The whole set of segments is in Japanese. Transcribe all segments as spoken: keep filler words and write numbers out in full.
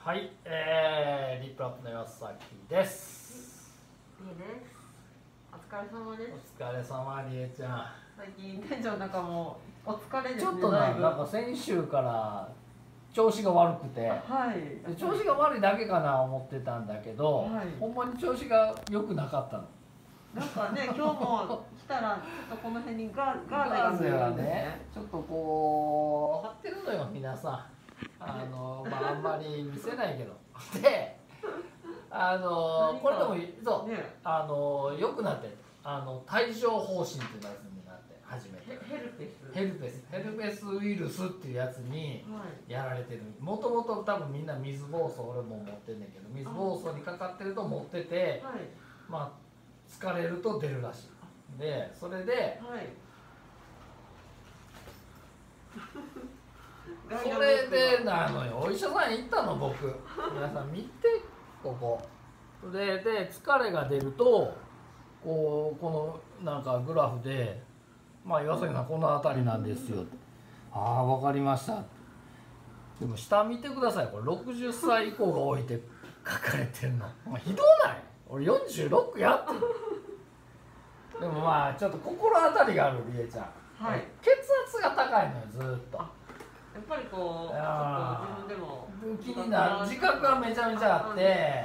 はい、えー、リップアップの岩崎です。 りえです。お疲れ様です。 お疲れ様、りえちゃん。 最近店長なんかもうお疲れですね。 ちょっとな、なんか先週から調子が悪くて、 はい、 調子が悪いだけかな思ってたんだけど、はい、ほんまに調子が良くなかったの。 なんかね、今日も来たらちょっとこの辺にガーガーゼがね、 ちょっとこう張ってるのよ皆さん。あのまああんまり見せないけどで、あのこれでもそう、ね、あの良くなって、あの帯状疱疹っていうやつになって初めてヘルペスヘルペスヘルペスウイルスっていうやつにやられてる。もともと多分みんな水疱瘡、俺も持ってんねんけど、水疱瘡にかかってると持ってて、はい、まあ疲れると出るらしい。でそれで、はいそれでなのよ、お医者さん行ったの僕。皆さん見て、ここでで疲れが出るとこうこのなんかグラフで、まあ岩崎さんこの辺りなんですよ。ああ分かりました。でも下見てください、これろくじゅっさい以降が多いって書かれてるの。まあ、ひどない？俺よんじゅうろくやってる。でもまあちょっと心当たりがある、りえちゃん。はい、血圧が高いのよ、ずーっと。 やっぱりこう、ちょっと自分でも気になる、自覚がめちゃめちゃあって、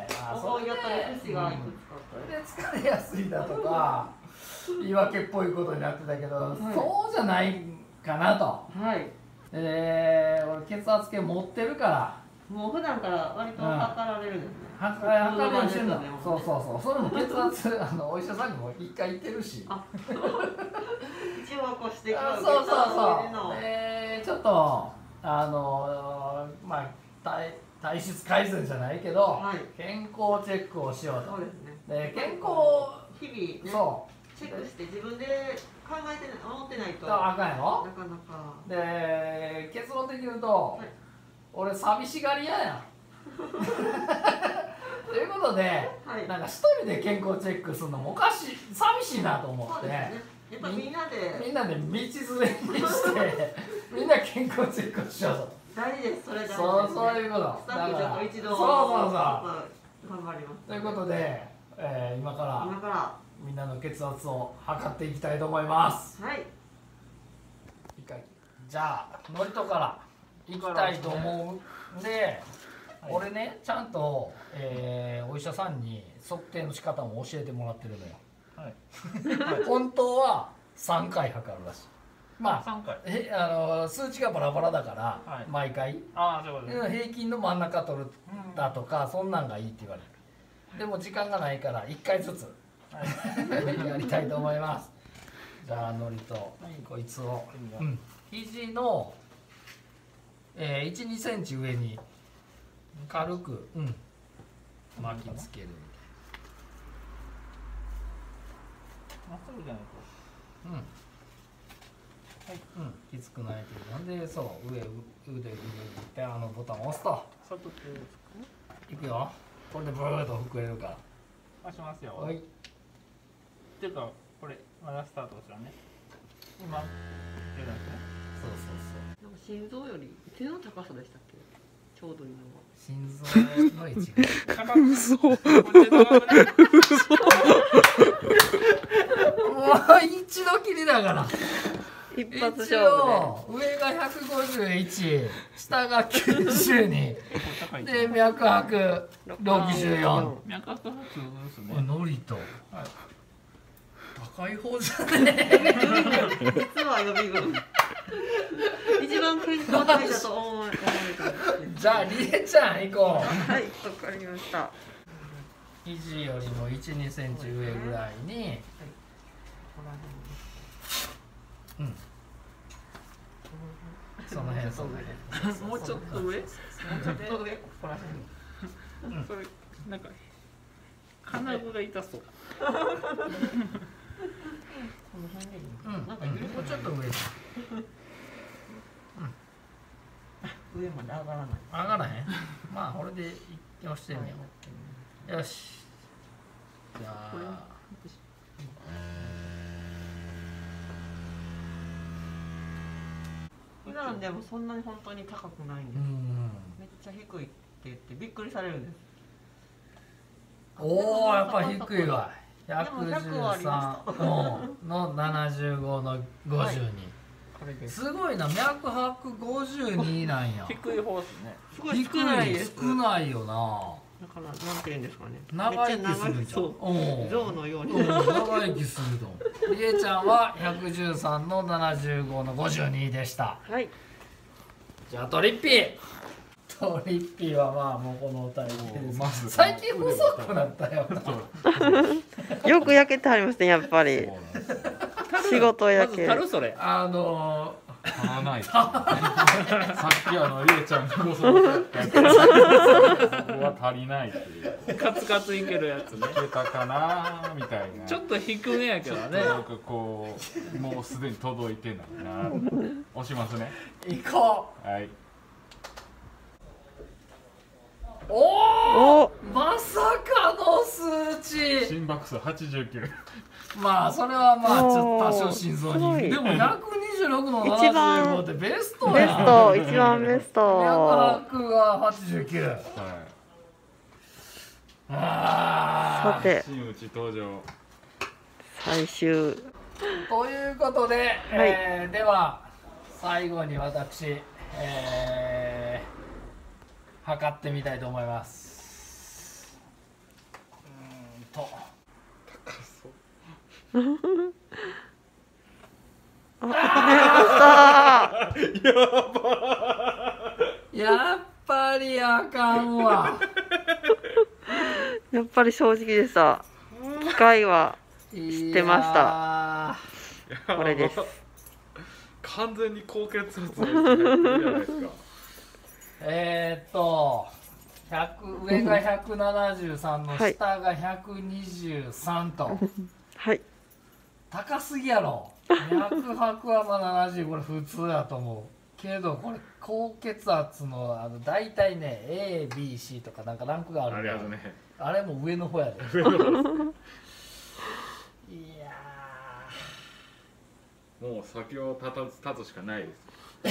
それで疲れやすいだとか言い訳っぽいことになってたけど、はい、そうじゃないかなと。はい。で、俺血圧計持ってるから。 もう普段から割と測られるんですね。 測るようにしてるの。そうそうそう。それも血圧あのお医者さんにも一回行ってるし。 一応こうしてそうそうそう。でちょっとあのまあ体体質改善じゃないけど、はい、健康チェックをしようと。そうですね。で健康日々ね、そうチェックして自分で考えてない思ってないとあかんやろ。 なかなか。 で結論的に言うと、はい、俺寂しがり屋やん。ということで、はい、なんか一人で健康チェックするのもおかしい、寂しいなと思って。やっぱみんなでみんなで道連れにしてみんな健康チェックしようと。 大事です、それ大事です、ね、 そうそういうこと。 スタッフちょっと一度そうそうそう頑張ります。 ということで、えー、今から今からみんなの血圧を測っていきたいと思います。はい。じゃあノリトからいきたいと思うんで、はい、俺ねちゃんと、えー、お医者さんに測定の仕方も教えてもらってるのよ。はい、本当はさんかい測るらしい。まあさんかいえあの数値がバラバラだから、はい、毎回あそうです、ね、平均の真ん中取るだとか、うん、そんなんがいいって言われる。でも時間がないからいっかいずつ、はい、やりたいと思います。じゃあのりと、はい、こいつを、うん、肘の、えー、いちにセンチ上に軽く、うん、巻きつける。 まっすぐじゃないと。 うん。はい。うん。きつくないけど、なんでそう上腕上であのボタンを押すと。いくよ。これでブーッと膨れるから。 押しますよ。 はい。 っていうかこれまだスタートですよね。今やるんですね。 そうそうそう。 なんか心臓より手の高さでしたっけ？ちょうどいいのは。 心臓の位置が。 嘘。 もう一度きりだから一発勝負で上がひゃくごじゅういち、下がきゅうじゅうにで脈拍ろくじゅうよん。 脈拍ですね。 ノリと、はい、高い方じゃね実は予備軍一番健康体だと思われてる。 じゃありえちゃん行こう。 はい、わかりました。 肘よりもいち、にセンチ上ぐらいに、うん。その辺その辺。 もうちょっと上？もうちょっと上？ここら辺。それなんか金具が痛そう。この辺でいい。 うん。なんかもうちょっと上。 上まで上がらない。 上がらへん？まあこれで押してみよう。よし。じゃあ。 普段でもそんなに本当に高くないんです。めっちゃ低い言ってびっくりされるんです。 おお、やっぱり低いわ。ひゃくじゅうでもひゃくはありさまんのななじゅうごのごじゅうに。 これですすごいな、脈拍ごじゅうになんや。 低い方ですね。 すごい少ないです。 少ないよな。 だからなんて言うんですかね。 長生きするじゃん。 そううん象のように。 うん、長生きすると。りえちゃんはひゃくじゅうさんのななじゅうごのごじゅうにでした。 はい。 じゃあトリッピー。トリッピーはまあもうこの体型です。 まず最近細くなったよな。 よく焼けてありますね、やっぱり。仕事まず焼け。 樽それ。 あの足らない。さっきあのりえちゃんがごそごそやったやつそこは足りないっていう。 カツカツいけるやつね。 いけたかなみたいな。 ちょっと低めやけどね。 なんかこうもうすでに届いてないな。押しますね。 ー、行こはい。 う。おお、 お、 まさかの数値。 心拍数はちじゅうきゅう。 まあそれはまあちょっと多少心臓すごいに。でもひゃくにじゅうろくの一番ななじゅうごってベストベやん。 スト、一番ベスト。 脈拍がはちじゅうきゅう。 はあさてい。、真打ち登場。 最終。 ーということで、えーでは最後に私、えー、測ってみたいと思います。うーんとやっぱりあかんわ。 やっぱり正直でした。機械は知ってましたた。 これです。 完全に高血圧の人入ってるじゃないですか。 えーっとひゃく上がひゃくななじゅうさんのはい下がひゃくにじゅうさんと、 はい。 高すぎやろ。脈拍はまあななじゅう、これ普通やと思うけど、これ高血圧のあの大体ね エービーシー とかなんかランクがあるありがとうね。 あれも上の方やで。 上の方ですいやもう先を立た立つしかないです。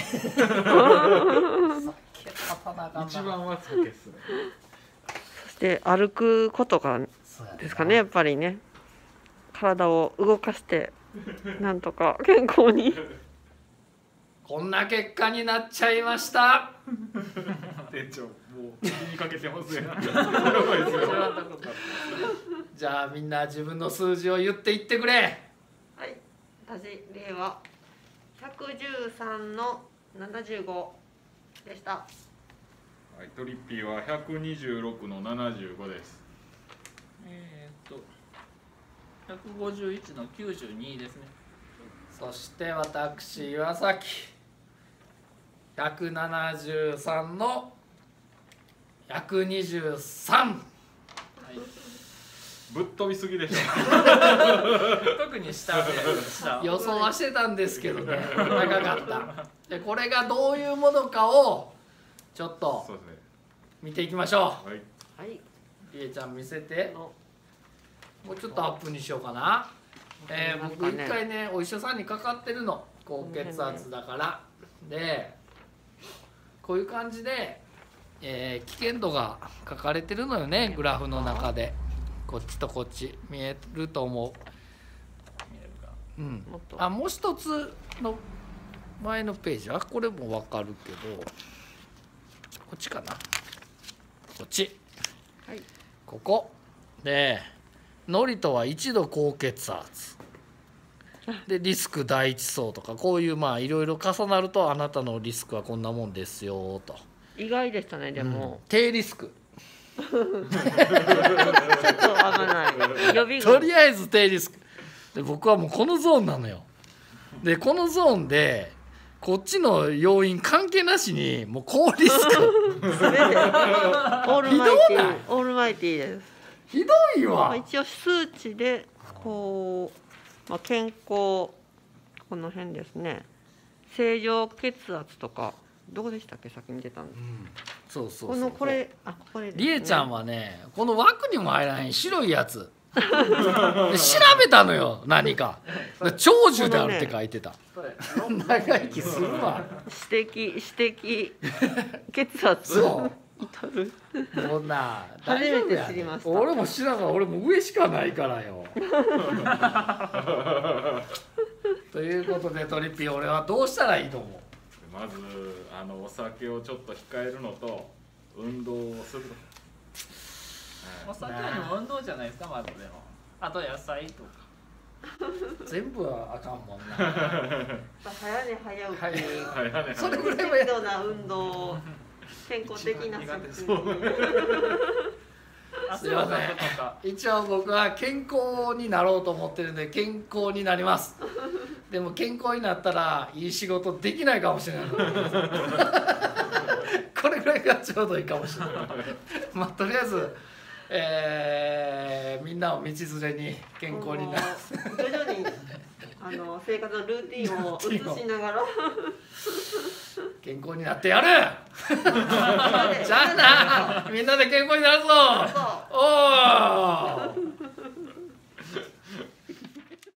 ー酒立たなあかんな。 一番は酒っすね。 そして歩くことがそうやなですかね、やっぱりね。体を動かして、なんとか健康に。 こんな結果になっちゃいました。 店長もう気にかけてますよ。やばいですよ。 じゃあみんな自分の数字を言っていってくれ。 はい。私、例はひゃくじゅうさんのななじゅうごでした。 はい、トリッピーはひゃくにじゅうろくのななじゅうごです。 えーっとひゃくごじゅういちのきゅうじゅうにですね。 そして私岩崎ひゃくななじゅうさんのひゃくにじゅうさん。 はい。 ぶっ飛びすぎでしょ。 特に下で下。 予想はしてたんですけどね、高かったで。これがどういうものかをちょっとそうですね。 見ていきましょはい。 はい。 う。りえちゃん見せて。 のもうちょっとアップにしようかな。えー、僕一回ねお医者さんにかかってるの、高血圧だから。でこういう感じで、えー危険度が書かれてるのよね、グラフの中で。こっちとこっち見えると思見えるか。 う。うんもっとあ、もう一つの前のページはこれもわかるけど、こっちかな、こっち、 はい。 ここでノリとは一度高血圧でリスク第一層とか、こういうまあいろいろ重なるとあなたのリスクはこんなもんですよと。 意外でしたね、でうんも。 低リスク、 ちょっと危ない。予備軍。 とりあえず低リスクで、僕はもうこのゾーンなのよ。でこのゾーンでこっちの要因関係なしにもう高リスクすべて。オールマイティー。オールマイティーです。 ひどいまあ、 わ。 一応数値でこう、まあ、健康この辺ですね、正常血圧とかどこでしたっけ、先に出たの。 そうそうそう、 このこれ、あ、これですね。 りえちゃんはね、この枠にも入らへん白いやつで調べたのよ、何かで長寿であるって書いてた。長生きするわ。 指摘指摘血圧。 そう至る。 もうな初めて大丈夫や知りました俺も知らんから俺も上しかないからよということでトリッピー俺はどうしたらいいと思う？ まずあのお酒をちょっと控えるのと運動をする。 お酒よりも運動じゃないですか、まずでも。あと野菜とか。 全部はあかんもんな早寝早起き、 はいはいはいそれぐらいはや適度な運動、健康的な食事。 すいません一応僕は健康になろうと思ってるんで健康になります。でも健康になったらいい仕事できないかもしれないこれぐらいがちょうどいいかもしれないまあとりあえず、えー、みんなを道連れに健康になる徐々にあの生活のルーティンを移しながら健康になってやるじゃあなみんなで健康になるぞおーい